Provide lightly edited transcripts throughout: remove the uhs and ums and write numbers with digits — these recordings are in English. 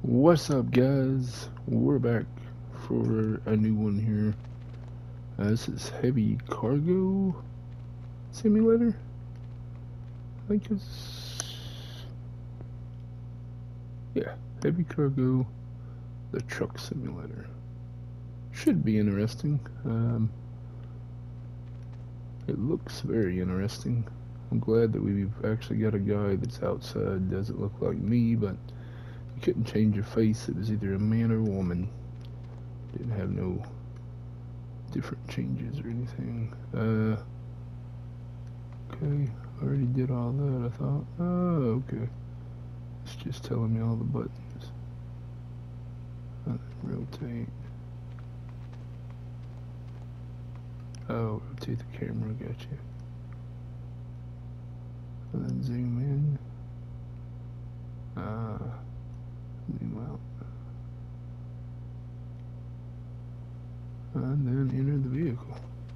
What's up, guys? We're back for a new one here. This is Heavy Cargo Simulator. I think yeah, Heavy Cargo, the Truck Simulator. Should be interesting. It looks very interesting. I'm glad that we've actually got a guy that's outside. Doesn't look like me, but you couldn't change your face. It was either a man or a woman. Didn't have no different changes or anything. Okay, already did all that, I thought. Oh, okay. It's just telling me all the buttons. Rotate. Oh, rotate the camera, gotcha. And then zoom in. Zoom out. And then enter the vehicle.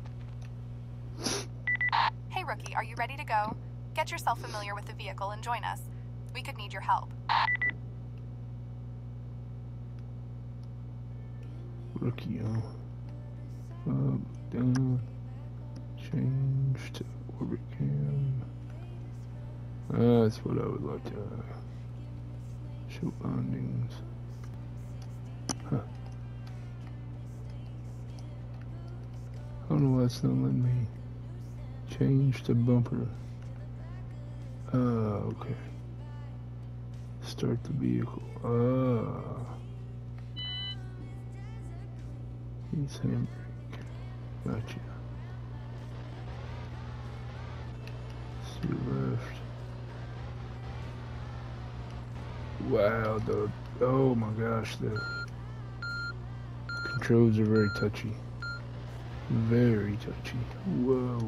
Hey rookie, are you ready to go? Get yourself familiar with the vehicle and join us. We could need your help. Rookie, up, down, change to orbit cam. That's what I would like to show bindings. Huh. I don't know why it's not letting me change to bumper. Okay. Start the vehicle. It's handbrake. Gotcha. See left. Wow, oh my gosh, the controls are very touchy. Very touchy. Whoa.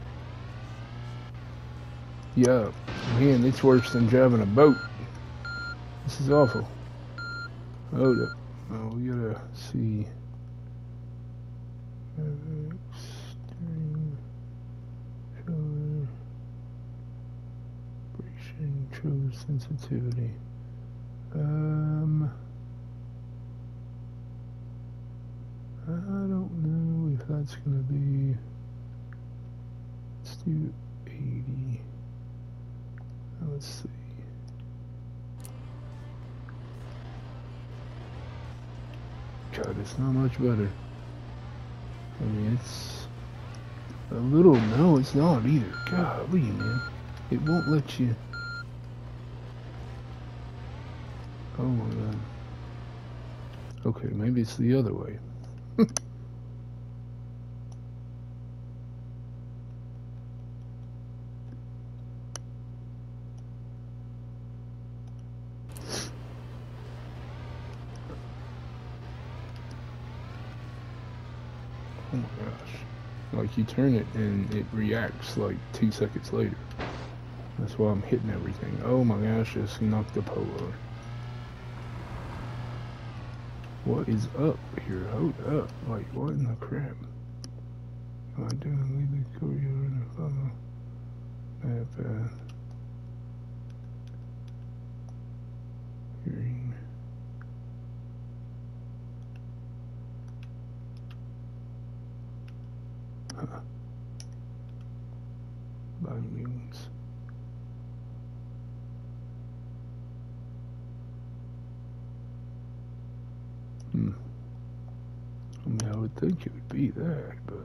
Yeah, man, it's worse than driving a boat. This is awful. Hold up. Oh, we gotta see. Steering, controller, braking, control sensitivity. I don't know if that's gonna be. Let's do 80. Let's see. God, it's not much better. I mean, it's a little. No, it's not either. Golly, man. It won't let you. Oh my god. Okay, maybe it's the other way. Oh my gosh. Like you turn it and it reacts like 2 seconds later. That's why I'm hitting everything. Oh my gosh, just knocked the pole over. What is up here? Hold up. Like, what in the crap? Am I doing lead the courier in the follow? Path. Hearing. Bindings. I mean, I would think it would be that, but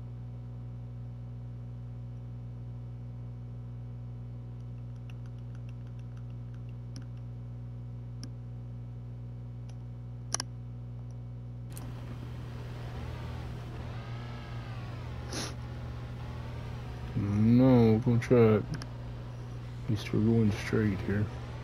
no, we're gonna try it. At least we're going straight here.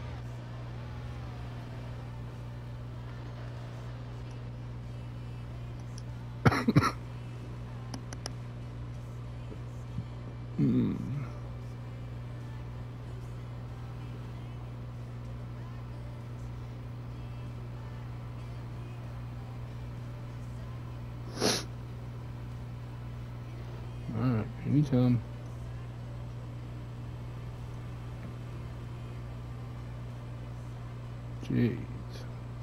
Alright, anytime. Jeez.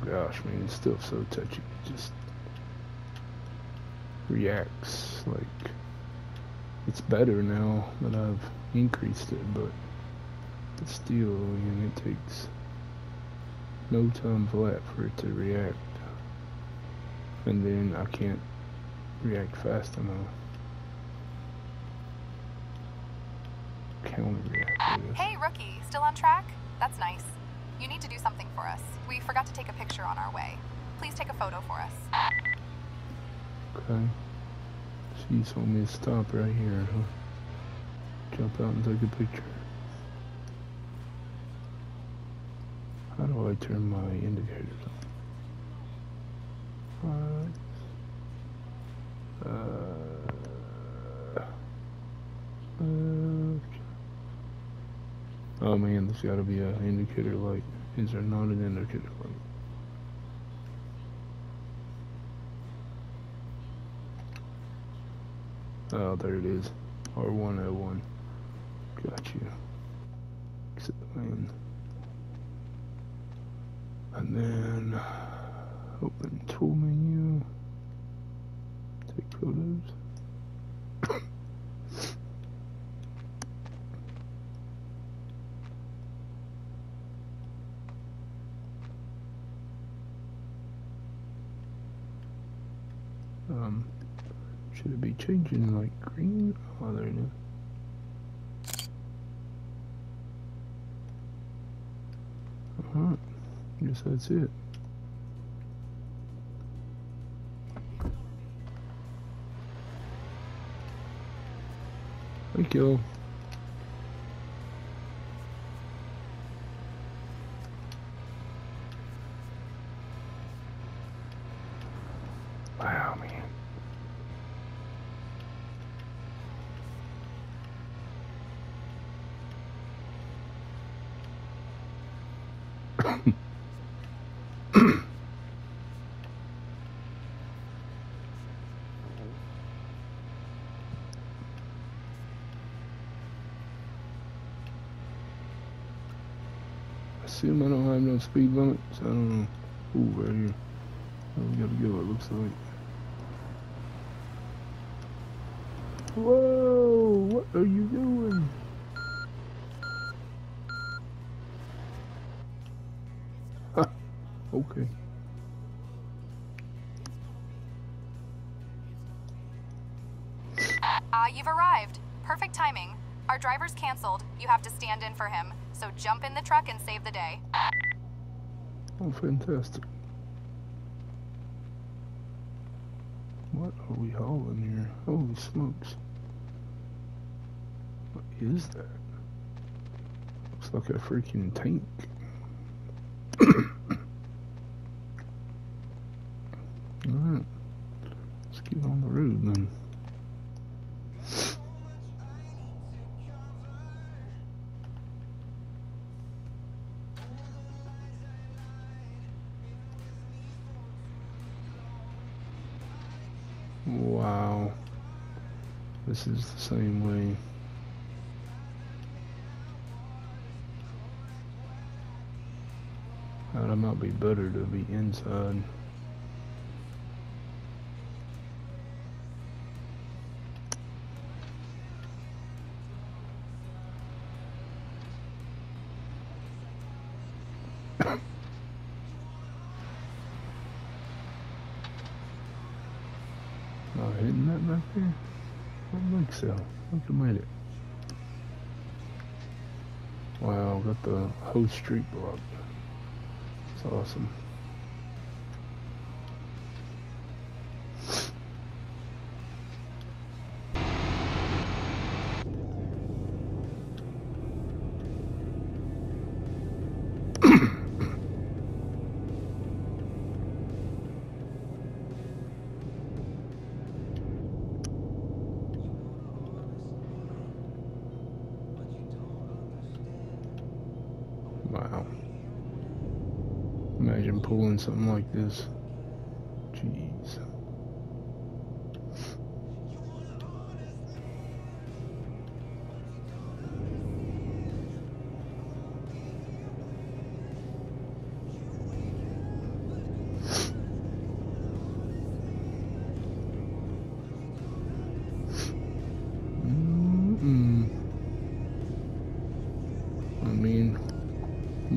gosh, man, it's still so touchy. It just reacts like it's better now that I've increased it, but still, it takes no time flat for it to react, and then I can't react fast enough. Counter react, I guess. Hey, rookie, still on track? That's nice. You need to do something for us. We forgot to take a picture on our way. Please take a photo for us. Okay. She told me to stop right here, huh? Jump out and take a picture. How do I turn my indicators on? Oh man, there's gotta be an indicator light. Is there not an indicator light? Oh, there it is. R101. Got you. Exit lane. And then open tool menu. Take photos. Should it be changing like green? Oh, there it is. Alright, guess that's it. Thank you. Wow, man. Assume I don't have no speed limits. I don't know. Ooh, right here. Oh, we gotta go, it looks like. Whoa! What are you doing? Ha! Okay. You've arrived. Perfect timing. Our driver's canceled. You have to stand in for him. So jump in the truck and save the day. Oh, fantastic. What are we hauling here? Holy smokes. What is that? Looks like a freaking tank. Alright. Let's get on the road then. Wow. This is the same way. It might be better to be inside. Not hitting that back there? I don't think so. I think I made it. Wow, got the whole street blocked. It's awesome. Wow. Imagine pulling something like this. Jeez.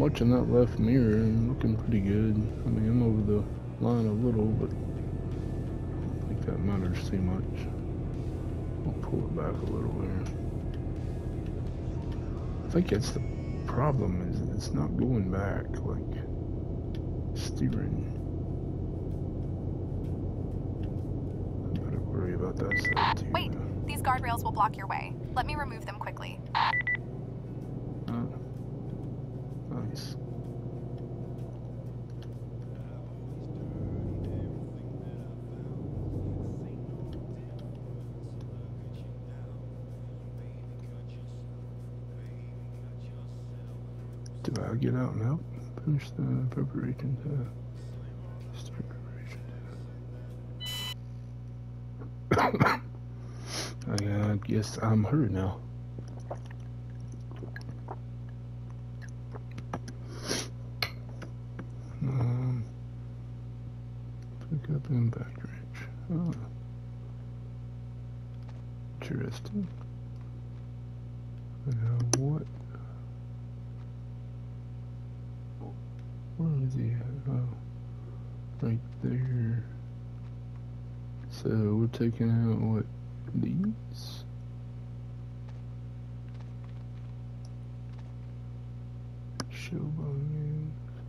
watching that left mirror and looking pretty good. I mean, I'm over the line a little, but I don't think that matters too much. I'll pull it back a little there. I think that's the problem, is it's not going back, like steering. I better worry about that side too. Wait, these guardrails will block your way. Let me remove them quickly. Nice. Do I get out and help? Finish the preparation to start preparation. I guess I'm her now. Pick up impact wrench. Oh. Interesting. Now what? Where is he at? Oh, right there. So we're taking out what? These? Show volumes.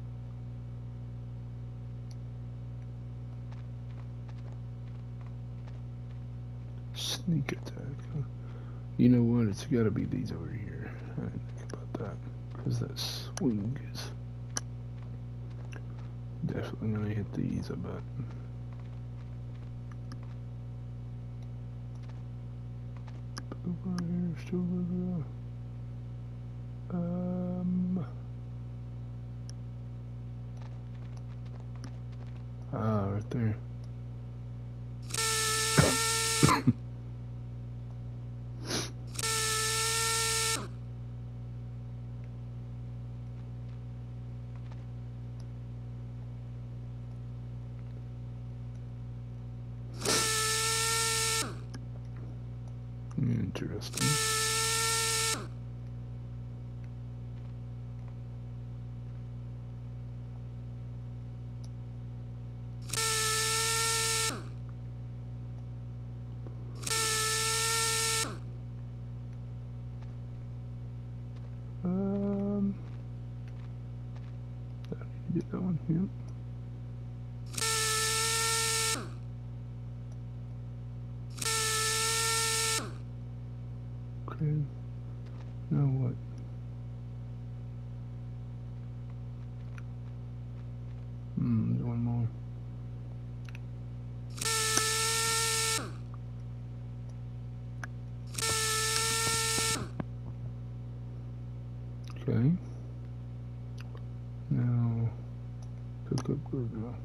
Sneak attack. Huh? You know what? It's got to be these over here. I didn't think about that, because that swing is definitely gonna hit these, I bet. Over here, still over there. Right there. Interesting. I need to get that one. Yep. Okay. Now what? One more. Okay. Now, pick up guardrail.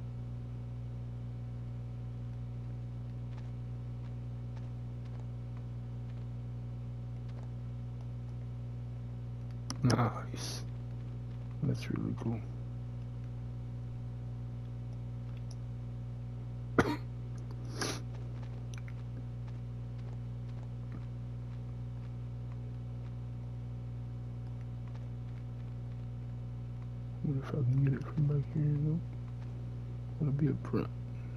Nice. That's really cool. Wonder if I can get it from back here. Nope. That'll be up front.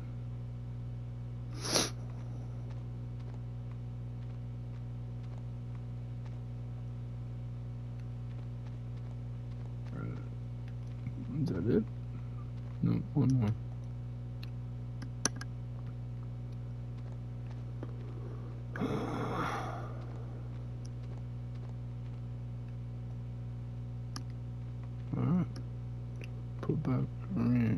Is that it? No, one more. Alright. Put back wrench.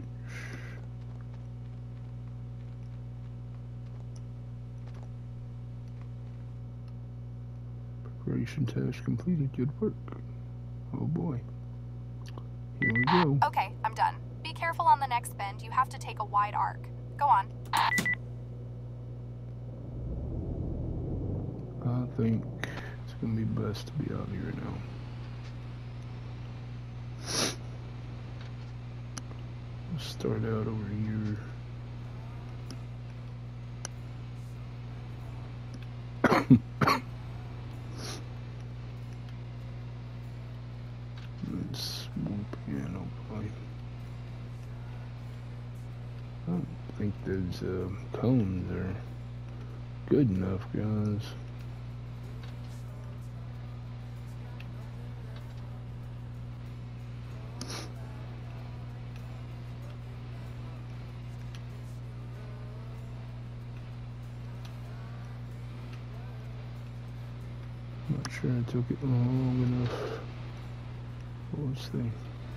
Preparation task completed. Good work. Oh boy. Here we go. Okay, I'm done. Be careful on the next bend. You have to take a wide arc. Go on. I think it's gonna be best to be out here now. Let's start out over here. Let's swoop in. these cones are good enough, guys. Not sure I took it long enough. Let's see.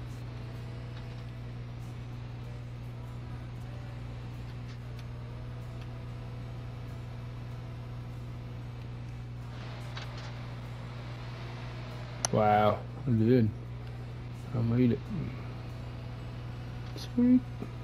Wow, I did. I made it. Sweet.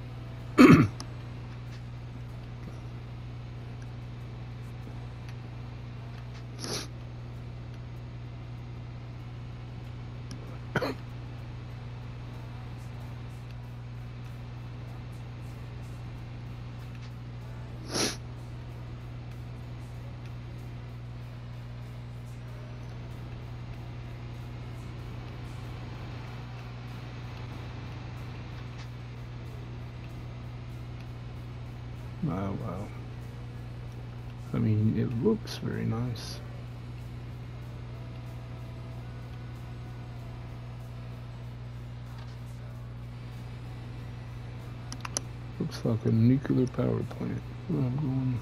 Wow, wow. I mean, it looks very nice. Looks like a nuclear power plant where I'm going.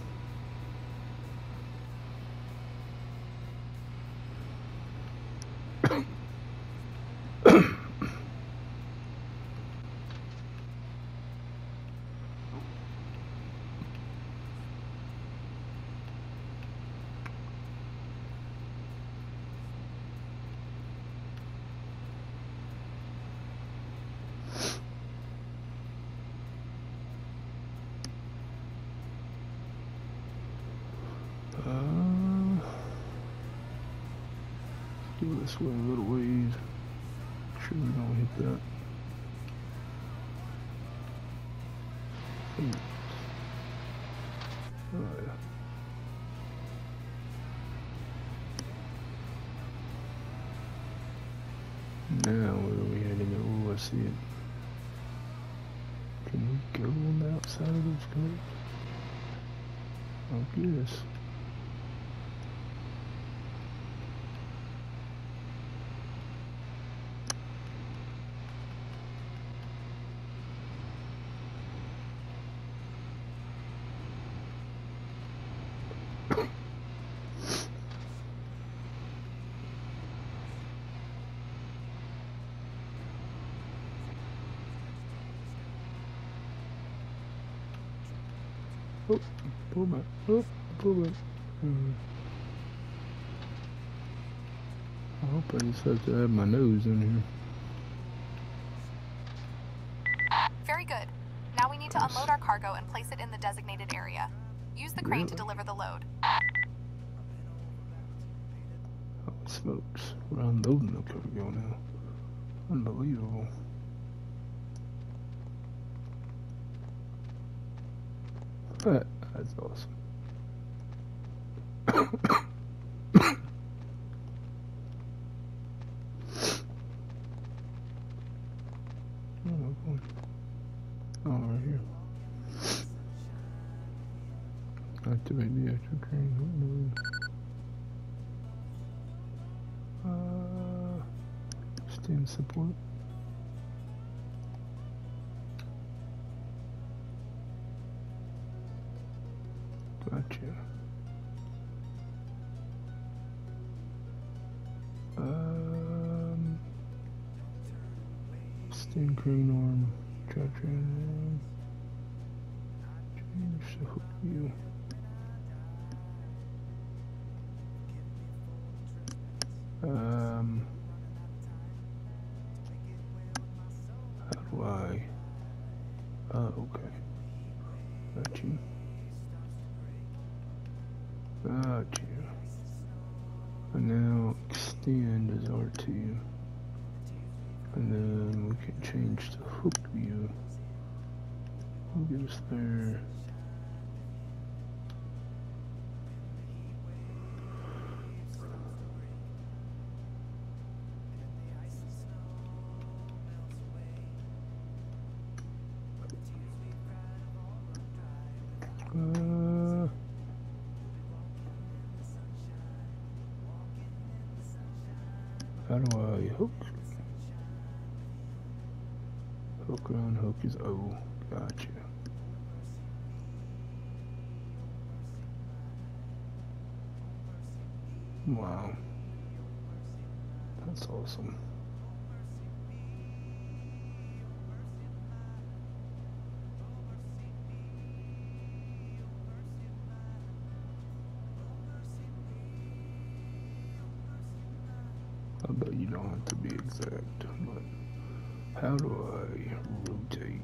Go this way a little ways. Make sure we don't hit that. Oh yeah. Now where are we heading? Oh, I see it. Can we go on the outside of those cars? I guess. Oh, pull back. Oh, pull back. I hope I just have to have my nose in here. Very good. Now we need to unload our cargo and place it in the designated area. Use the crane to deliver the load. Holy smokes. We're unloading the cargo now. Unbelievable. That's awesome. Oh, right here. Activate the extra crane. Extend support. Gotcha. Extend crane arm. Traction. Change the hook view. How do I? Oh, okay. Got you. Got you. And now extend as R2. And then we can change the hook view. We'll get us there. How do I hook? Hook on hook is O. Gotcha. Wow. That's awesome. I bet you don't have to be exact, but how do I rotate?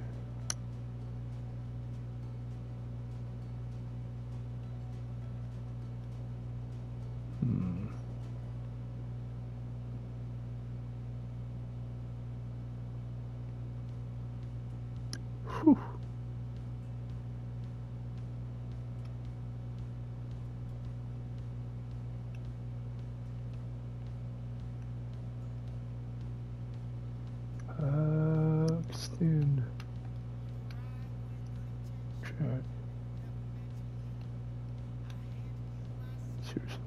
Whew. Extend. Track. Seriously.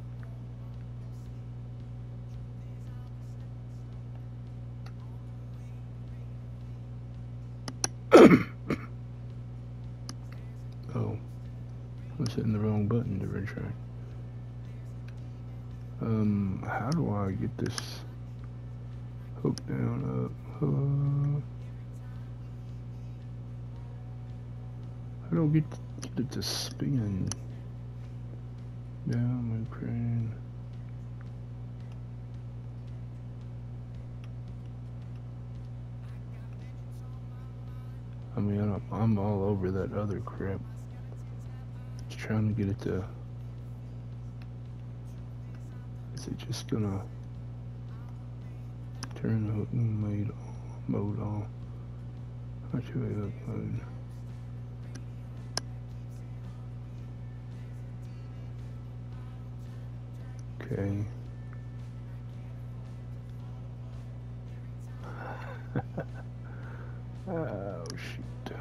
Oh, I was hitting the wrong button to retract. How do I get this hook down up? I don't get it to spin. Down my crane. I mean, I'm all over that other crap. Just trying to get it to. Is it just gonna turn the hook mode on? Actually, hook mode. Okay. Oh shoot.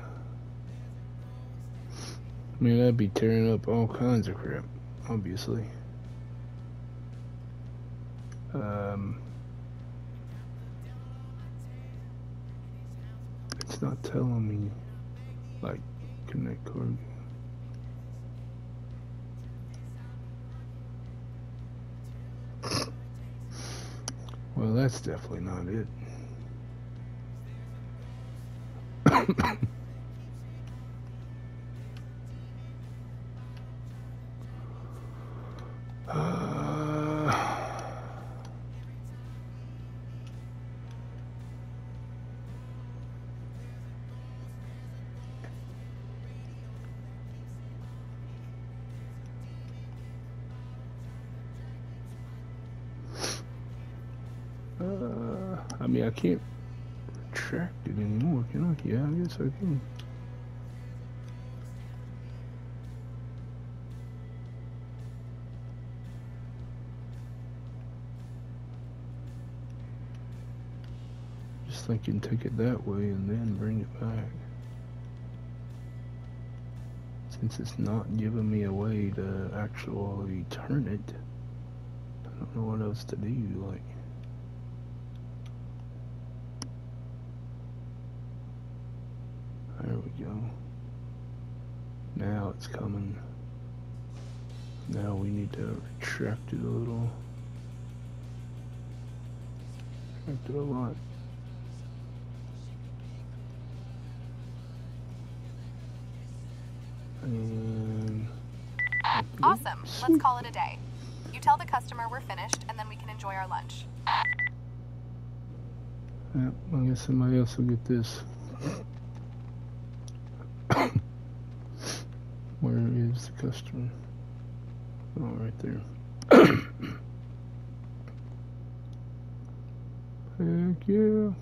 I mean, that'd be tearing up all kinds of crap, obviously. It's not telling me, like, connect cargo. Well, that's definitely not it. I mean, I can't retract it anymore, can I? Yeah, I guess I can. Just thinking take it that way and then bring it back. Since it's not giving me a way to actually turn it, I don't know what else to do, like. There we go. Now it's coming. Now we need to retract it a little. Retract it a lot. And awesome. Let's call it a day. You tell the customer we're finished, and then we can enjoy our lunch. Yep, I guess somebody else will get this. Where is the customer? Oh, right there. Heck yeah.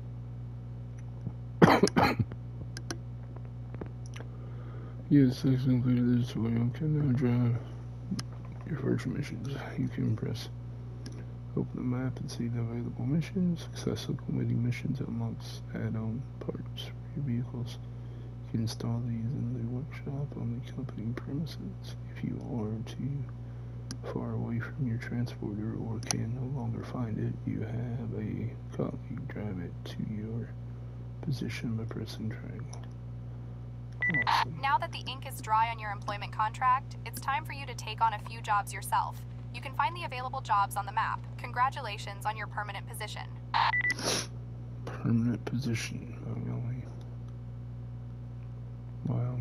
Yes, this included this way. You can now drive your first missions. You can press open the map and see the available missions. Successful completing missions unlocks add-on parts for your vehicles. You can install these in the workshop on the company premises. If you are to far away from your transporter or can no longer find it, you have a colleague drive it to your position by pressing triangle. Awesome. Now that the ink is dry on your employment contract, it's time for you to take on a few jobs yourself. You can find the available jobs on the map. Congratulations on your permanent position. Permanent position. Really? Wow.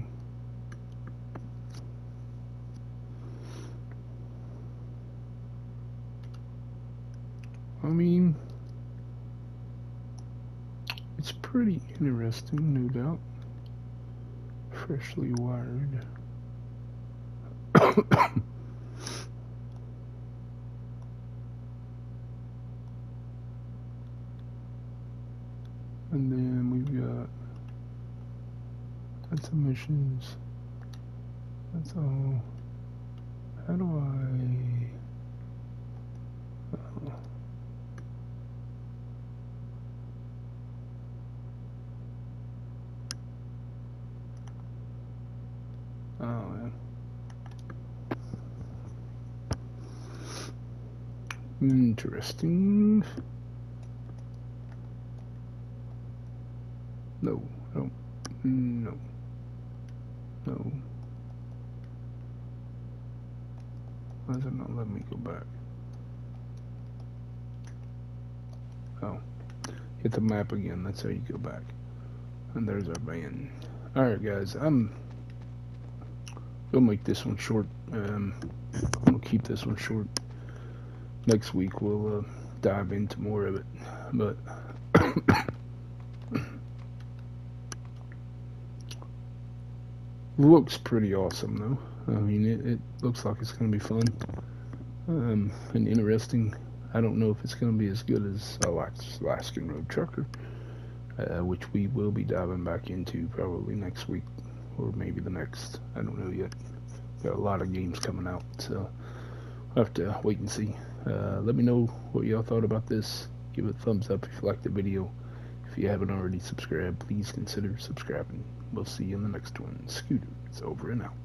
I mean, it's pretty interesting, no doubt. Freshly wired. And then we've got that's emissions. That's all. How do I? Oh yeah. Interesting. No, no, no, no. Why does it not let me go back? Oh, hit the map again. That's how you go back. And there's our van. Alright guys, I'm gonna make this one short. I'm gonna keep this one short. Next week we'll dive into more of it. But looks pretty awesome though. I mean, it looks like it's gonna be fun and interesting. I don't know if it's gonna be as good as Alaskan Road Trucker, which we will be diving back into probably next week or maybe the next. I don't know yet. Got a lot of games coming out, so I'll have to wait and see. Let me know what y'all thought about this. Give it a thumbs up if you liked the video. If you haven't already subscribed, please consider subscribing. We'll see you in the next one. Scooter, it's over and out.